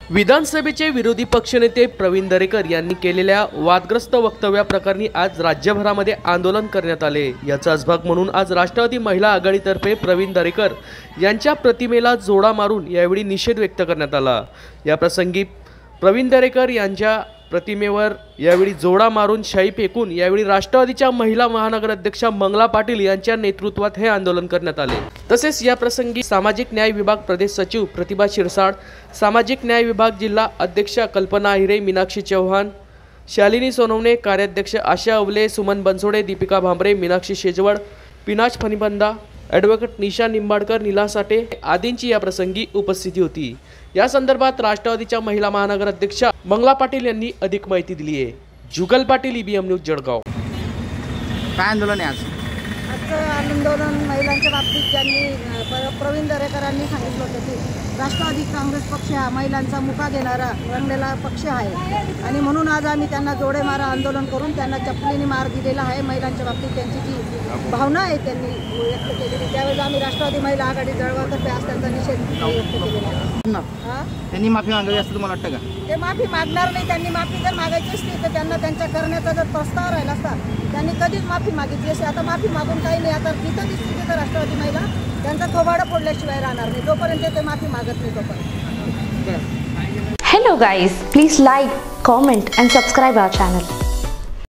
विधानसभेचे विरोधी पक्षनेते प्रवीण दरेकर यांनी केलेल्या वादग्रस्त वक्तव्याप्रकरणी आज राज्यभरामध्ये आंदोलन करण्यात आले। याचाच भाग म्हणून आज राष्ट्रवादी महिला आघाडीतर्फे प्रवीण दरेकर यांच्या प्रतिमेला जोडा मारून यावेळी निषेध व्यक्त करण्यात आला। या प्रसंगी प्रवीण दरेकर यांच्या प्रतिमेवर यावेळी जोडा मारून शाई फेकून यावेळी राष्ट्रवादीच्या महिला महानगर अध्यक्षा मंगला पाटील यांच्या नेतृत्वात हे आंदोलन करण्यात आले। तसेच या प्रसंगी सामाजिक न्याय विभाग प्रदेश सचिव प्रतिभा शिरसाट, सामाजिक न्याय विभाग जिल्हा अध्यक्षा कल्पना हिरे, मीनाक्षी चव्हाण, शालिनी सोनवणे, कार्याध्यक्ष आशा अवले, सुमन बनसोडे, दीपिका भांबरे, मीनाक्षी शेजवळ, पिनाज फणीबंदा, ॲडव्होकेट निशा निंबाडकर, नीला साठे आदींची या प्रसंगी उपस्थिती होती। या संदर्भात राष्ट्रवादीच्या महिला महानगर अध्यक्षा मंगला पाटील यांनी अधिक माहिती दिली आहे। Jugal Patil, EBM news, Jalgaon. काय आंदोलन आहे आज? आंदोलन महिलांच्या बाबतीत ज्यांनी प्रवीण दरेकरांनी सांगितलं होतं की राष्ट्रवादी काँग्रेस पक्ष हा महिलांचा मुका देणारा रंगलेला पक्ष आहे आणि म्हणून आज आम्ही त्यांना जोडे मारा आंदोलन करून त्यांना चपलीने मार दिलेला आहे। महिलांच्या बाबतीत त्यांची जी भावना आहे त्यांनी व्यक्त केलेली, त्यावेळेस आम्ही राष्ट्रवादी महिला आघाडी जळगावतर्फे आज त्यांचा निषेध व्यक्त केलेला आहे। त्यांनी माफी मागावी असं तुम्हाला वाटतं का? ते माफी मागणार नाही। त्यांनी माफी जर मागायची असती तर त्यांना त्यांच्या करण्याचा जर प्रस्ताव राहिला असता त्यांनी कधीच माफी मागितली असती। आता माफी मागून काही नाही। आता तिथं दिसते तिथं राष्ट्रवादी महिला त्यांचा थोबाडा फोडल्याशिवाय राहणार नाही। जोपर्यंत ते माफी मागत नाही तोपर्यंत। Hello guys, please like, comment and subscribe our channel.